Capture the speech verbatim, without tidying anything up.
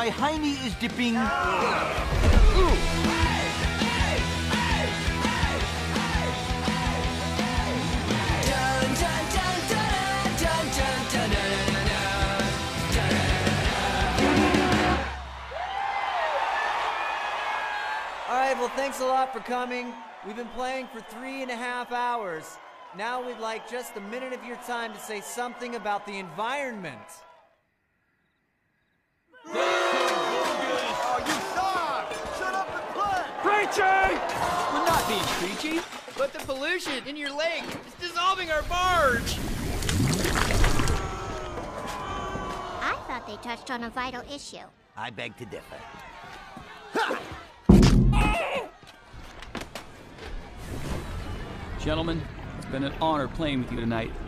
my hiney is dipping... Alright, well, thanks a lot for coming. We've been playing for three and a half hours. Now we'd like just a minute of your time to say something about the environment. Oh, you suck! Shut up and play! Preachy! We're not being preachy. But the pollution in your lake is dissolving our barge! I thought they touched on a vital issue. I beg to differ. Gentlemen, it's been an honor playing with you tonight.